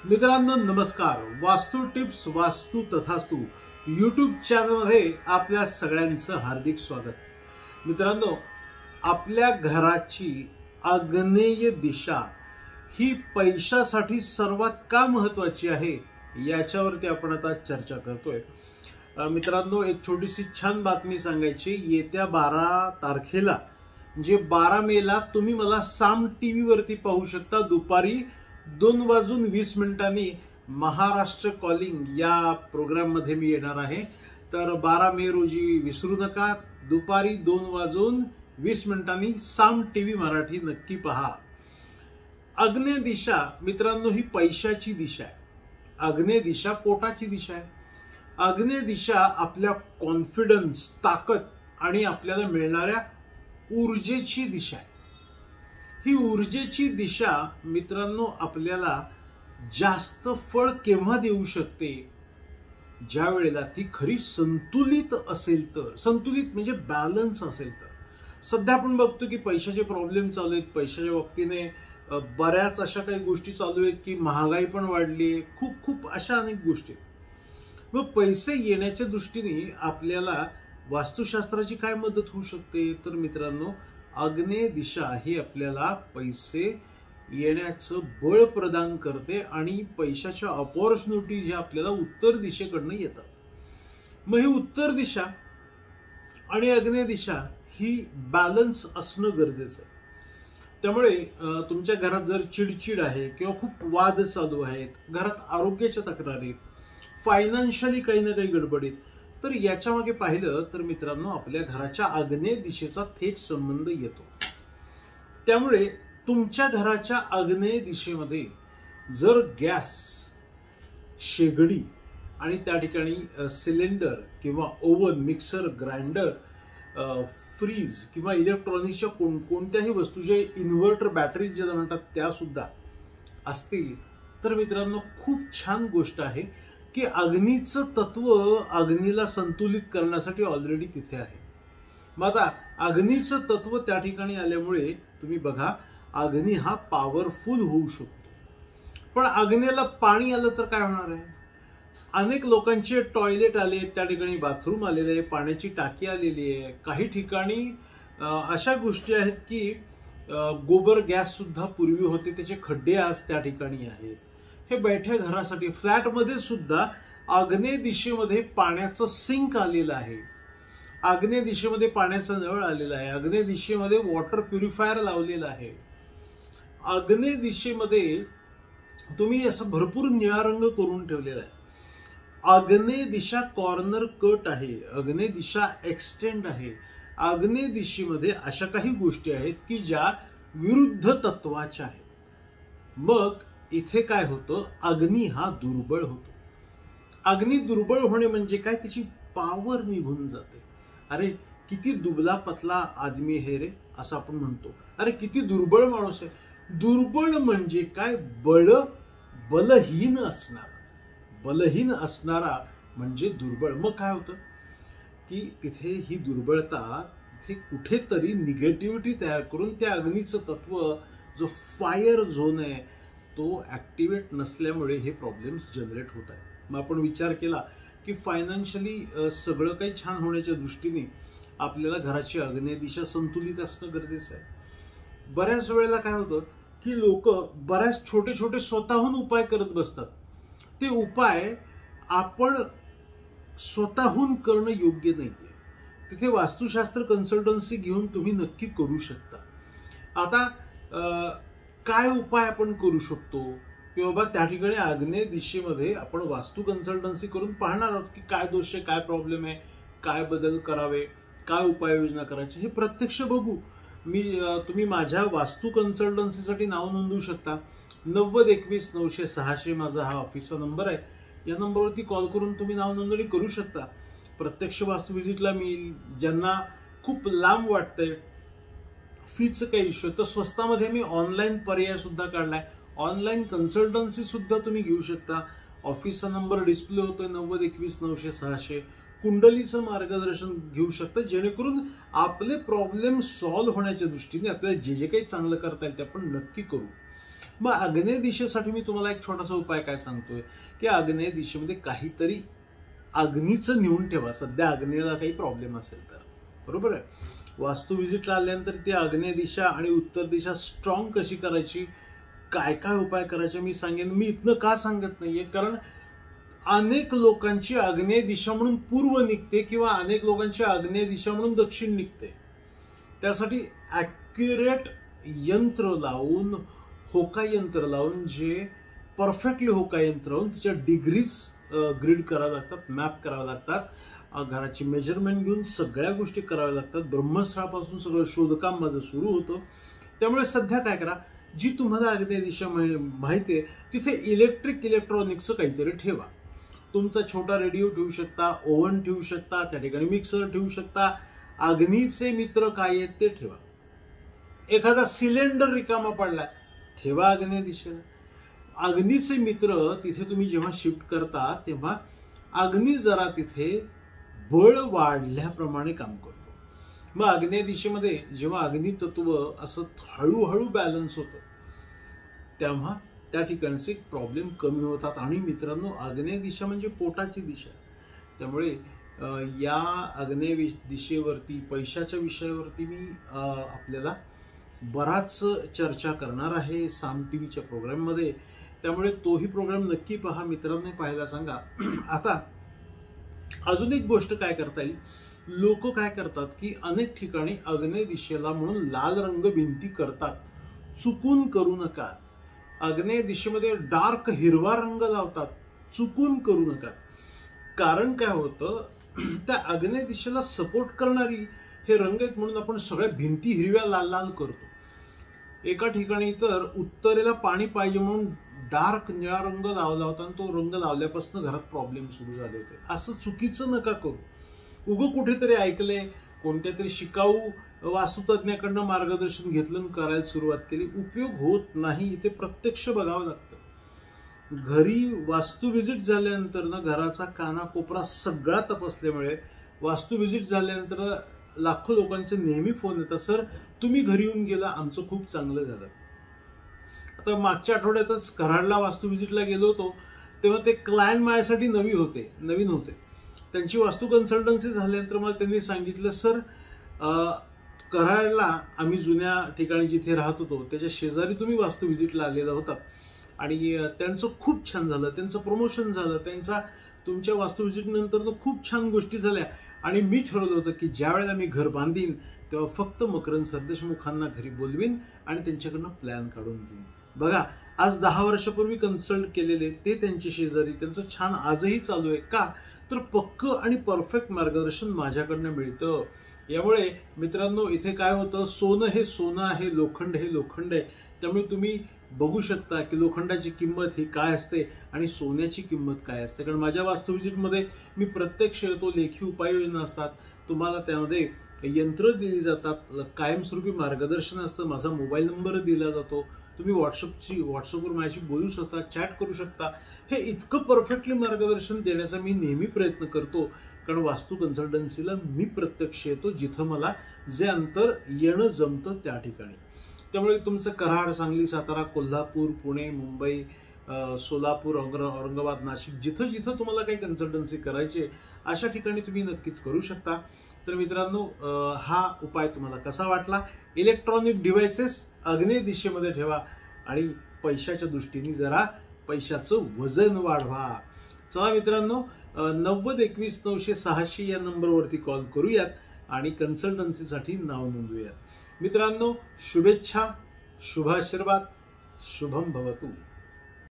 मित्रांनो नमस्कार. वास्तू टिप्स वास्तू तथास्तु यूट्यूब चॅनलमध्ये आपल्या सगळ्यांचं हार्दिक स्वागत. मित्रांनो, आपल्या घराची आग्नेय दिशा ही पैशासाठी सर्वात का महत्वाची आहे याच्यावरती आपण आता चर्चा करतोय. मित्रांनो, एक छोटीशी छान बातमी सांगायची. येत्या 12 तारखेला म्हणजे 12 मेला तुम्ही मला साम टीव्ही वरती पाहू शकता. दुपारी 2:20 महाराष्ट्र कॉलिंग या प्रोग्राम मध्ये मी येणार आहे. तर 12 मे रोजी विसरू नका. दुपारी 2:20 साम टीव्ही मराठी नक्की पहा. आग्नेय दिशा मित्रांनो ही पैशाची दिशा आहे. आग्नेय दिशा पोटाची दिशा आहे. आग्नेय दिशा आपल्या कॉन्फिडन्स, ताकद आणि आपल्याला मिळणाऱ्या ऊर्जेची दिशा आहे. ही ऊर्जेची दिशा मित्रांनो आपल्याला जास्त फळ केव्हा देऊ शकते? ज्या वेळेला ती खरी संतुलित असेल तर. संतुलित म्हणजे बॅलन्स असेल तर. सध्या आपण बघतो की पैशाचे प्रॉब्लेम चालू आहेत. पैशाच्या बाबतीने बऱ्याच अशा काही गोष्टी चालू आहेत की महागाई पण वाढली आहे. खूप अशा अनेक गोष्टी. मग पैसे येण्याच्या दृष्टीने आपल्याला वास्तुशास्त्राची काय मदत होऊ शकते? तर मित्रांनो, आग्नेय दिशा ही आपल्याला पैसे येण्याचं बळ प्रदान करते आणि पैशाच्या अपॉर्च्युनिटी ज्या आपल्याला उत्तर दिशेकडनं येतात. मग ही उत्तर दिशा आणि आग्नेय दिशा ही बॅलन्स असणं गरजेचं आहे. त्यामुळे तुमच्या घरात जर चिडचिड आहे किंवा खूप वाद चालू आहेत, घरात आरोग्याच्या तक्रारी, फायनान्शियली काही ना काही गडबडीत, तर याच्या मागे पाहिलं तर मित्रांनो आपल्या घराच्या आग्नेय दिशेचा थेट संबंध येतो. त्यामुळे तुमच्या घराच्या आग्नेय दिशेमध्ये जर गॅस, शेगडी आणि त्या ठिकाणी सिलेंडर किंवा ओव्हन, मिक्सर, ग्राइंडर, फ्रीज किंवा इलेक्ट्रॉनिक्सच्या कोणत्याही वस्तू, जे इन्व्हर्टर, बॅटरी ज्याला म्हणतात, त्या सुद्धा असतील तर मित्रांनो खूप छान गोष्ट आहे की अग्नीचं तत्व अग्नीला संतुलित करण्यासाठी ऑलरेडी तिथे आहे. मग आता अग्नीचं तत्व त्या ठिकाणी आल्यामुळे तुम्ही बघा, अग्नी हा पॉवरफुल होऊ शकतो. पण अग्नीला पाणी आलं तर काय होणार आहे? अनेक लोकांचे टॉयलेट आले, त्या ठिकाणी बाथरूम आलेले आहे, पाण्याची टाकी आलेली आहे. काही ठिकाणी अशा गोष्टी आहेत की गोबर गॅस सुद्धा पूर्वी होते, त्याचे खड्डे आज त्या ठिकाणी आहेत. हे बैठ्या घरासाठी फ्लॅटमध्ये सुद्धा आग्नेय दिशेमध्ये पाण्याचं सिंक आलेलं आहे. आग्नेय दिशेमध्ये पाण्याचा नळ आलेला आहे. आग्नेय दिशेमध्ये वॉटर प्युरिफायर लावलेला आहे. आग्नेय दिशेमध्ये तुम्ही असं भरपूर निळा रंग करून ठेवलेला आहे. आग्नेय दिशा कॉर्नर कट आहे. आग्नेय दिशा एक्सटेंड आहे. आग्नेय दिशेमध्ये अशा काही गोष्टी आहेत की ज्या विरुद्ध तत्वाच्या आहेत. मग इथे काय होतं? अग्नी हा दुर्बळ होतो. अग्नी दुर्बळ होणे म्हणजे काय? त्याची पॉवर निघून जाते. अरे किती दुबला पतला आदमी है रे, असं आपण म्हणतो. अरे किती दुर्बळ माणूस आहे. दुर्बळ म्हणजे काय? बलहीन असणारा. बलहीन असणारा म्हणजे दुर्बळ. मग काय होतं की तिथे ही दुर्बळता तिथे कुठेतरी निगेटिव्हिटी तयार करून त्या अग्नीचं तत्व, जो फायर झोन आहे, तो ऍक्टिव्हेट नसल्यामुळे हे प्रॉब्लेम्स जनरेट होत आहेत. मग आपण विचार केला की फायनान्शियली सगळं काही छान होण्याच्या दृष्टीने आपल्याला घराची आग्नेय दिशा संतुलित असणं गरजेचं आहे. बऱ्याच वेळेला काय होतं की लोक बऱ्याच छोटे छोटे स्वतःहून उपाय करत बसतात. ते उपाय आपण स्वतःहून करणं योग्य नाहीये. तिथे वास्तुशास्त्र कन्सल्टन्सी घेऊन तुम्ही नक्की करू शकता. आता काय उपाय आपण करू शकतो की बाबा त्या ठिकाणी आग्नेय दिशेमध्ये आपण वास्तू कन्सल्टन्सी करून पाहणार आहोत की काय दोष आहे, काय प्रॉब्लेम आहे, काय बदल करावे, काय उपाययोजना करायची, हे प्रत्यक्ष बघू. तुम्ही माझ्या वास्तू कन्सल्टन्सीसाठी नाव नोंदवू शकता. 9021 माझा हा ऑफिसचा नंबर आहे. या नंबरवरती कॉल करून तुम्ही नाव नोंदणी करू शकता. प्रत्यक्ष वास्तू व्हिजिटला मी, ज्यांना खूप लांब वाटतंय, फीचं काही इश्यू तर स्वस्तामध्ये मी ऑनलाईन पर्याय सुद्धा काढलाय. ऑनलाईन कन्सल्टन्सी सुद्धा तुम्ही घेऊ शकता. ऑफिसचा नंबर डिस्प्ले होतोय 9021 कुंडलीचं मार्गदर्शन घेऊ शकता, जेणेकरून आपले प्रॉब्लेम सॉल्व्ह होण्याच्या दृष्टीने आपल्याला जे जे काही चांगलं करता येईल ते आपण नक्की करू. मग आग्नेय दिशेसाठी मी तुम्हाला एक छोटासा उपाय काय सांगतोय की आग्नेय दिशेमध्ये काहीतरी अग्नीचं नेऊन ठेवा. सध्या आग्नेयला काही प्रॉब्लेम असेल तर, बरोबर आहे. वास्तू व्हिजिटला आल्यानंतर ती आग्नेय दिशा आणि उत्तर दिशा स्ट्रॉंग कशी करायची, काय काय उपाय करायचे मी सांगेन. मी इथनं का सांगत नाहीये, कारण अनेक लोकांची आग्नेय दिशा म्हणून पूर्व निघते किंवा अनेक लोकांची आग्नेय दिशा म्हणून दक्षिण निघते. त्यासाठी ॲक्युरेट यंत्र लावून, होका यंत्र लावून, जे परफेक्टली होका यंत्र लावून तिच्या डिग्रीज ग्रीड कराव्या लागतात, मॅप कराव्या लागतात, घराची मेजरमेंट घेऊन सगळ्या गोष्टी कराव्या लागतात. ब्रह्मस्थळापासून सगळं शोधकाम माझं सुरू होतं. त्यामुळे सध्या काय करा, जी तुम्हाला आग्नेय दिशा माहिती आहे तिथे इलेक्ट्रॉनिक्सचं काहीतरी ठेवा. तुमचा छोटा रेडिओ ठेवू शकता, ओव्हन ठेवू शकता, त्या ठिकाणी मिक्सर ठेवू शकता. अग्नीचे मित्र काय आहेत ते ठेवा. एखादा सिलेंडर रिकामा पडला, ठेवा आग्नेय दिशेला. अग्नीचे मित्र तिथे तुम्ही जेव्हा शिफ्ट करता तेव्हा अग्नी जरा तिथे बळ वाढल्याप्रमाणे काम करतो. मग आग्नेय दिशेमध्ये जेव्हा अग्नी तत्व असं हळूहळू बॅलन्स होतं तेव्हा त्या ठिकाणचे प्रॉब्लेम कमी होतात. आणि मित्रांनो, आग्नेय दिशा म्हणजे पोटाची दिशा. त्यामुळे या आग्नेय दिशेवरती पैशाच्या विषयावरती मी आपल्याला बराच चर्चा करणार आहे साम टीव्हीच्या प्रोग्राममध्ये. त्यामुळे तोही प्रोग्राम नक्की पहा. मित्रांनी पाहायला सांगा. आता अजून एक गोष्ट काय करता येईल, लोक काय करतात की अनेक ठिकाणी आग्नेय दिशेला म्हणून लाल रंग भिंती करतात. चुकून करू नका. आग्नेय दिशेमध्ये डार्क हिरवा रंग लावतात, चुकून करू नका. कारण काय होतं, त्या आग्नेय दिशेला सपोर्ट करणारी हे रंग आहेत म्हणून आपण सगळ्या भिंती हिरव्या लाल लाल करतो. एका ठिकाणी तर उत्तरेला पाणी पाहिजे म्हणून डार्क निळा रंग लावला होता आणि तो रंग लावल्यापासून घरात प्रॉब्लेम सुरू झाले होते. असं चुकीचं नका करू. उगं कुठेतरी ऐकले, कोणत्या तरी शिकाऊ वास्तुतज्ञाकडनं मार्गदर्शन घेतलं आणि करायला सुरुवात केली, उपयोग होत नाही. ते प्रत्यक्ष बघावं लागतं. घरी वास्तू व्हिजिट झाल्यानंतर ना घराचा कानाकोपरा सगळा तपासल्यामुळे वास्तू व्हिजिट झाल्यानंतर लाखो लोकांचे नेहमी फोन येतात, सर तुम्ही घरी येऊन गेला, आमचं खूप चांगलं झालं. आता मागच्या आठवड्यातच कराडला वास्तू व्हिजिटला गेलो होतो तेव्हा ते क्लायंट माझ्यासाठी नवीन होते. त्यांची वास्तू कन्सल्टन्सी झाल्यानंतर मला त्यांनी सांगितलं, सर कराडला आम्ही जुन्या ठिकाणी जिथे राहत होतो त्याच्या शेजारी तुम्ही वास्तू व्हिजिटला आलेला होता आणि त्यांचं खूप छान झालं, त्यांचं प्रमोशन झालं, तुमच्या वास्तू व्हिजिट नंतर खूप छान गोष्टी झाल्या. आणि मी ठरवलं होतं की ज्या वेळेला मी घर बांधीन तेव्हा फक्त मकरंद सरदेशमुखांना घरी बोलवीन आणि त्यांच्याकडनं प्लॅन काढून घेईन. बघा, आज 10 वर्षापूर्वी कन्सल्ट केलेले ते त्यांचे शेजारी, त्यांचं छान आजही चालू आहे. का तर पक्क आणि परफेक्ट मार्गदर्शन माझ्याकडनं मिळतं. यामुळे मित्रांनो, इथे काय होतं, सोनं हे सोनं आहे, लोखंड हे लोखंड आहे. त्यामुळे तुम्ही बघू शकता की लोखंडाची किंमत ही काय असते आणि सोन्याची किंमत काय असते. कारण माझ्या वास्तू व्हिजिटमध्ये मी प्रत्यक्ष येतो, लेखी उपाययोजना असतात, तुम्हाला त्यामध्ये यंत्र दिली जातात, कायमस्वरूपी मार्गदर्शन असतं, माझा मोबाईल नंबर दिला जातो, तुम्ही व्हॉट्सअपवर माझ्याशी बोलू शकता, चॅट करू शकता. हे इतकं परफेक्टली मार्गदर्शन देण्याचा मी नेहमी प्रयत्न करतो, कारण वास्तू कन्सल्टन्सीला मी प्रत्यक्ष येतो जिथं मला जे अंतर येणं जमतं त्या ठिकाणी. त्यामुळे तुमचं कराड, सांगली, सातारा, कोल्हापूर, पुणे, मुंबई, सोलापूर, औरंगाबाद, नाशिक, जिथं जिथं तुम्हाला काही कन्सल्टन्सी करायची अशा ठिकाणी तुम्ही नक्कीच करू शकता. तर मित्रांनो, हा उपाय तुम्हाला कसा वाटला? इलेक्ट्रॉनिक डिव्हाइसेस आग्नेय दिशेमध्ये ठेवा आणि पैशाच्या दृष्टीने जरा पैशाचं वजन वाढवा. चला मित्रांनो, 9021 या नंबरवरती कॉल करूयात आणि कन्सल्टन्सीसाठी नाव नोंदवूयात. मित्रांनो, शुभेच्छा, शुभाशीर्वाद, शुभम भवतु.